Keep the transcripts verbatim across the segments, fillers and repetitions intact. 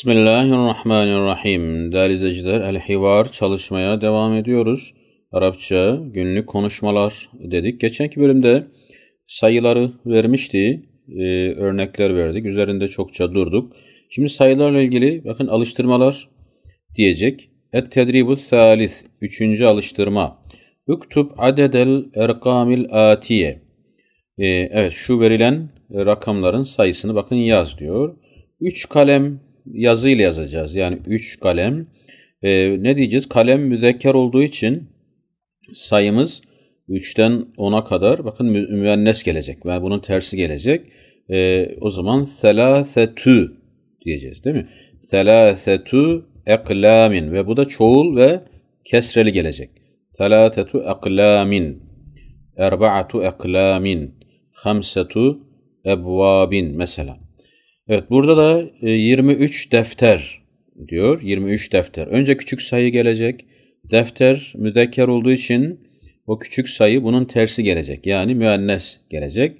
Bismillahirrahmanirrahim. Değerli izleyiciler, El-Hivar çalışmaya devam ediyoruz. Arapça günlük konuşmalar dedik. Geçenki bölümde sayıları vermişti, e, örnekler verdik. Üzerinde çokça durduk. Şimdi sayılarla ilgili bakın alıştırmalar diyecek. Et-tedribu thalith. Üçüncü alıştırma. Üktub adedel erkamil atiye. E, evet şu verilen rakamların sayısını bakın yaz diyor. Üç kalem yazıyla yazacağız. Yani üç kalem. Ee, ne diyeceğiz? Kalem müzekker olduğu için sayımız üçten ona kadar bakın mü müennes gelecek. Yani bunun tersi gelecek. Ee, o zaman selâsetü diyeceğiz değil mi? Selâsetü eklâmin ve bu da çoğul ve kesreli gelecek. Selâsetü eklâmin, erba'atu eklâmin, hamsetu ebvâbin mesela. Evet, burada da yirmi üç defter diyor. yirmi üç defter. Önce küçük sayı gelecek. Defter müzekker olduğu için o küçük sayı bunun tersi gelecek. Yani müennes gelecek.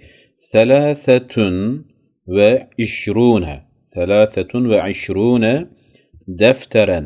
Selâsetun ve işrûne. Selâsetun ve işrûne defteren.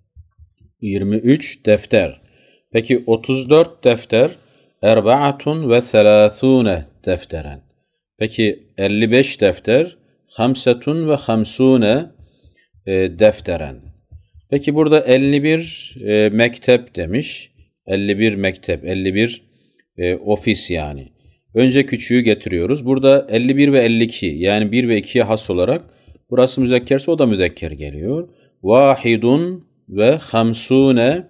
yirmi üç defter. Peki otuz dört defter. Erba'atun ve selâthûne defteren. Peki elli beş defter. Hamsetun ve hamsune e, defteren. Peki burada elli bir e, mektep demiş. elli bir mektep, elli bir e, ofis yani. Önce küçüğü getiriyoruz. Burada elli bir ve elli iki yani bir ve ikiye has olarak burası müzekkerse o da müzekker geliyor. Vahidun ve hamsune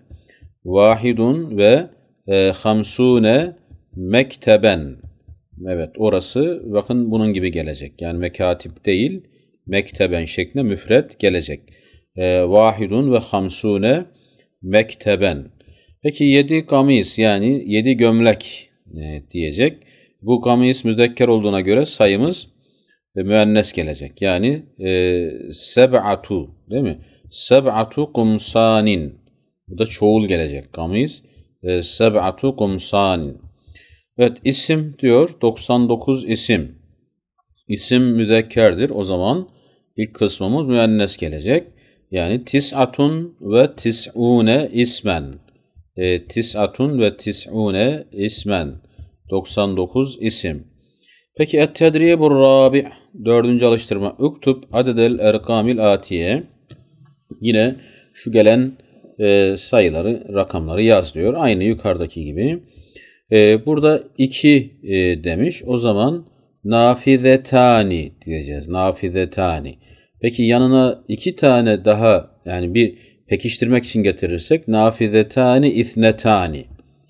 vahidun ve e, hamsune mekteben. Evet, orası bakın bunun gibi gelecek. Yani mekatip değil, mekteben şeklinde müfret gelecek. E, vahidun ve hamsune mekteben. Peki yedi kamis yani yedi gömlek e, diyecek. Bu kamis müzekker olduğuna göre sayımız e, müennes gelecek. Yani e, seb'atu değil mi? Seb'atu kumsanin. Bu da çoğul gelecek. Kamis e, seb'atu kumsanin. Evet, isim diyor. doksan dokuz isim. İsim müzekkerdir. O zaman ilk kısmımız müennes gelecek. Yani tis'atun ve tis'une ismen. E, tis'atun ve tis'une ismen. doksan dokuz isim. Peki et-tedribur rabi' dördüncü alıştırma. Üktub adedel erkamil atiye. Yine şu gelen e, sayıları, rakamları yaz diyor. Aynı yukarıdaki gibi. Ee, burada iki e, demiş. O zaman nafizetani diyeceğiz. Nafizetani. Peki yanına iki tane daha yani bir pekiştirmek için getirirsek nafizetani isnetani.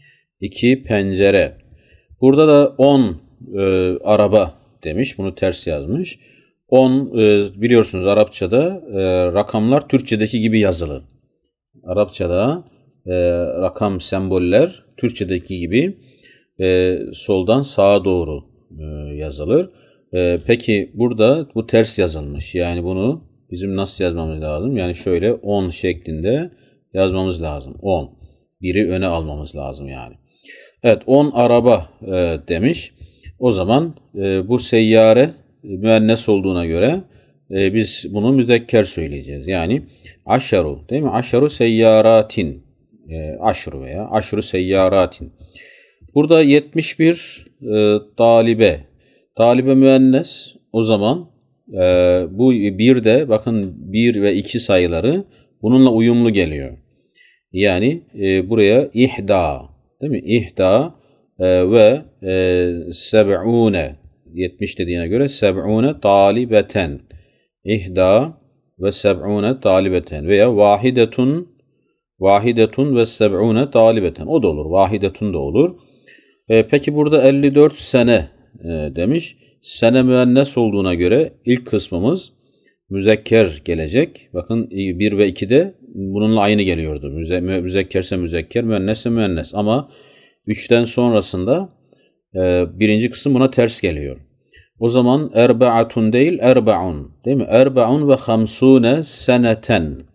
İki pencere. Burada da on e, araba demiş. Bunu ters yazmış. on e, biliyorsunuz Arapçada e, rakamlar Türkçedeki gibi yazılır. Arapçada e, rakam semboller Türkçedeki gibi e, soldan sağa doğru e, yazılır. E, peki burada bu ters yazılmış. Yani bunu bizim nasıl yazmamız lazım? Yani şöyle on şeklinde yazmamız lazım. on. Biri öne almamız lazım yani. Evet, on araba e, demiş. O zaman e, bu seyyare müennes olduğuna göre e, biz bunu müzekker söyleyeceğiz. Yani aşaru değil mi? Aşaru seyyaratin. E, aşru veya aşru seyyaratin. Burada yetmiş bir e, talibe. Talibe müennes. O zaman e, bu bir de bakın bir ve iki sayıları bununla uyumlu geliyor. Yani e, buraya ihda değil mi? İhda e, ve e, seb'une yetmiş dediğine göre seb'une talibeten. İhda ve seb'une talibeten veya vahidetun Vahidetun ve seb'une talibeten. O da olur. Vahidetun da olur. E, peki burada elli dört sene e, demiş. Sene müennes olduğuna göre ilk kısmımız müzekker gelecek. Bakın bir ve ikide bununla aynı geliyordu. Müze, müzekkerse müzekker, müennesse müennes. Ama üçten sonrasında e, birinci kısım buna ters geliyor. O zaman erba'atun değil erba'un. Değil mi? Erba'un ve hamsune seneten.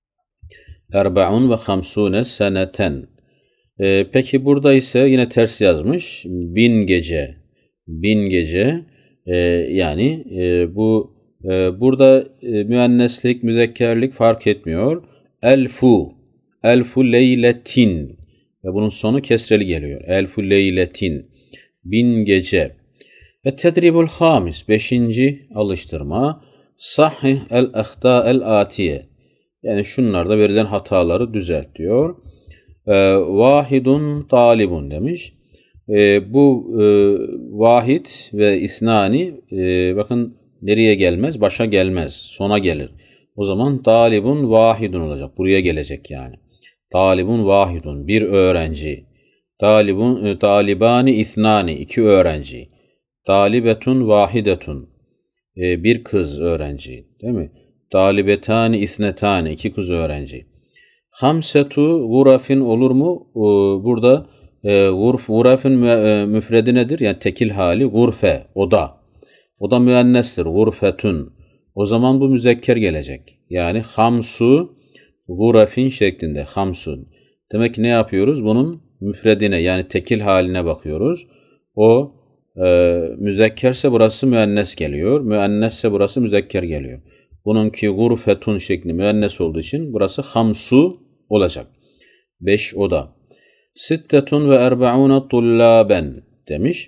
Erba'un ve hamsune seneten. Ee, peki burada ise yine ters yazmış. Bin gece. Bin gece. Ee, yani e, bu E, burada e, müenneslik, müzekkerlik fark etmiyor. Elfu, elfu leyletin ve bunun sonu kesreli geliyor. Elfu leyletin, bin gece. Ve tedribul hamis, beşinci alıştırma. Sahih el-ehta el-atiye. Yani şunlarda verilen hataları düzelt diyor. E, vahidun talibun demiş. E, bu e, vahid ve isnani e, bakın nereye gelmez? Başa gelmez. Sona gelir. O zaman talibun vahidun olacak. Buraya gelecek yani. Talibun vahidun. Bir öğrenci. Talibun, e, talibani ithnani. iki öğrenci. Talibetun vahidetun. E, bir kız öğrenci. Değil mi? Talibetani ithnetani. iki kız öğrenci. Hamsetu gurafin olur mu? E, burada e, gurf, gurafin mü, e, müfredi nedir? Yani tekil hali gurfe. Oda. Oda müennestir. Gurfetun. O zaman bu müzekker gelecek. Yani hamsu gurafin şeklinde. Hamsun. Demek ki ne yapıyoruz? Bunun müfredine yani tekil haline bakıyoruz. O e, müzekkerse burası müennes geliyor. Müennesse burası müzekker geliyor. Bununki gurfetun şekli müennes olduğu için burası hamsu olacak. Beş oda. Sittetun ve erbauna tullaben demiş.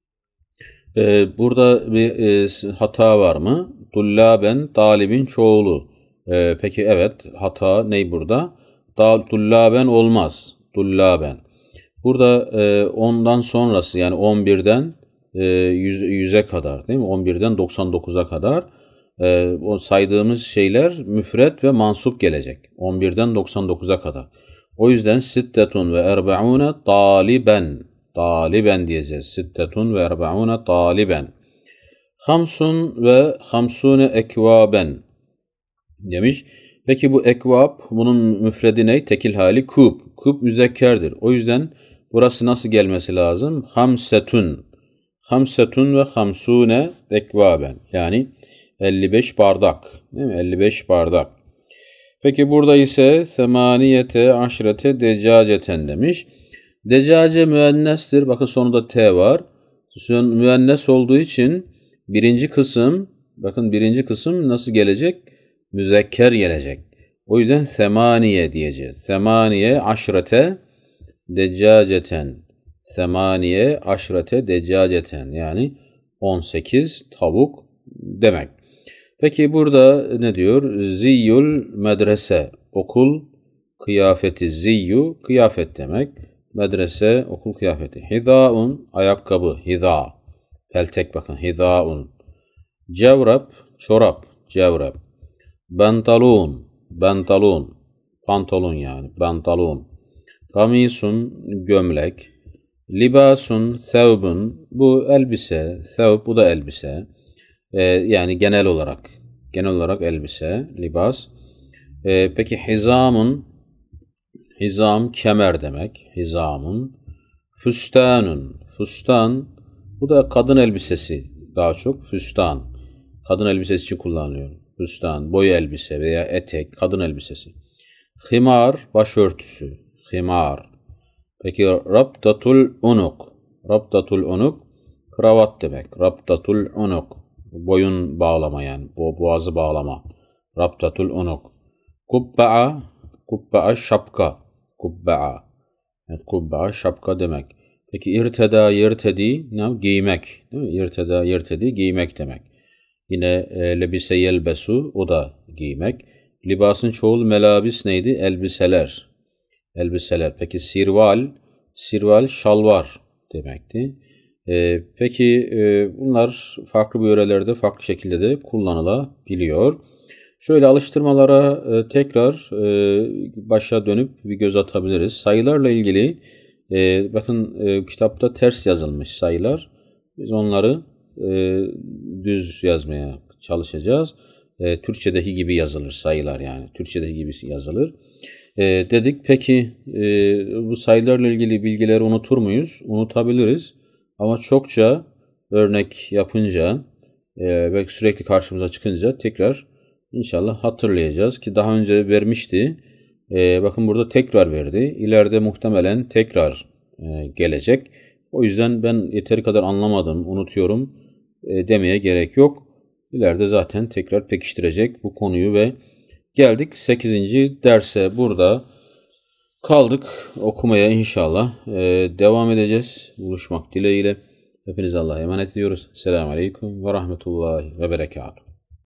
Ee, burada bir e, hata var mı? Tullaben, talibin çoğulu. Ee, peki evet, hata ne burada? Da, tullaben olmaz. Tullaben. Burada e, ondan sonrası yani on birden e, yüze kadar değil mi? on birden doksan dokuza kadar e, o saydığımız şeyler müfret ve mansup gelecek. on birden doksan dokuza kadar. O yüzden sittetun ve erbaune taliben. Taliben diyeceğiz. Sittetun ve erbaune taliben. Hamsun ve hamsune ekvaben demiş. Peki bu ekvab bunun müfredi ne? Tekil hali kub. Kub müzekkerdir. O yüzden burası nasıl gelmesi lazım? Hamsetun. Hamsetun ve hamsune ekvaben. Yani elli beş bardak. Değil mi? elli beş bardak. Peki burada ise semaniyete aşrete decaceten demiş. Decace müennestir. Bakın sonunda T var. Müennes olduğu için birinci kısım, bakın birinci kısım nasıl gelecek? Müzekker gelecek. O yüzden semaniye diyeceğiz. Semaniye aşrete deccaceten. Semaniye aşrete deccaceten. Yani on sekiz tavuk demek. Peki burada ne diyor? Ziyyul medrese. Okul kıyafeti. Ziyyu kıyafet demek. Medrese okul kıyafeti. Hidaun ayakkabı. Hida. Peltek bakın. Hidaun. Cevrap çorap. Cevrap. Bentalun. Bentalun. Pantolon yani. Bentalun. Kamisun gömlek. Libasun thevbun. Bu elbise. Thevb bu da elbise. Ee, yani genel olarak. Genel olarak elbise. Libas. Ee, peki hizamun. Hizam kemer demek. Hizamun. Füstanun. Fustan. Bu da kadın elbisesi. Daha çok füstan. Kadın elbisesi için kullanılıyor. Füstan. Boy elbise veya etek. Kadın elbisesi. Himar. Başörtüsü. Himar. Peki rabtatul unuk. Rabtatul unuk. Kravat demek. Rabtatul unuk. Boyun bağlama yani. Bo boğazı bağlama. Rabtatul unuk. Kubba'a. Kubba'a şapka. Kubba'a. Evet, kubba'a şapka demek. Peki irteda yirtedi ne? Giymek. Değil mi? İrteda yirtedi giymek demek. Yine e, lebise yelbesu o da giymek. Libasın çoğul melabis neydi? Elbiseler. Elbiseler. Peki sirval. Sirval şalvar demekti. E, peki e, bunlar farklı yörelerde farklı şekilde de kullanılabiliyor. Şöyle alıştırmalara e, tekrar e, başa dönüp bir göz atabiliriz. Sayılarla ilgili e, bakın e, kitapta ters yazılmış sayılar. Biz onları e, düz yazmaya çalışacağız. E, Türkçedeki gibi yazılır sayılar yani. Türkçedeki gibi yazılır. E, dedik peki e, bu sayılarla ilgili bilgileri unutur muyuz? Unutabiliriz. Ama çokça örnek yapınca e, ve sürekli karşımıza çıkınca tekrar İnşallah hatırlayacağız ki daha önce vermişti. Ee, bakın burada tekrar verdi. İleride muhtemelen tekrar e, gelecek. O yüzden ben yeteri kadar anlamadım, unutuyorum e, demeye gerek yok. ileride zaten tekrar pekiştirecek bu konuyu ve geldik sekizinci derse. Burada kaldık. Okumaya inşallah ee, devam edeceğiz. Buluşmak dileğiyle. Hepinize Allah'a emanet ediyoruz. Selamun Aleyküm ve Rahmetullahi ve Berekatuhu.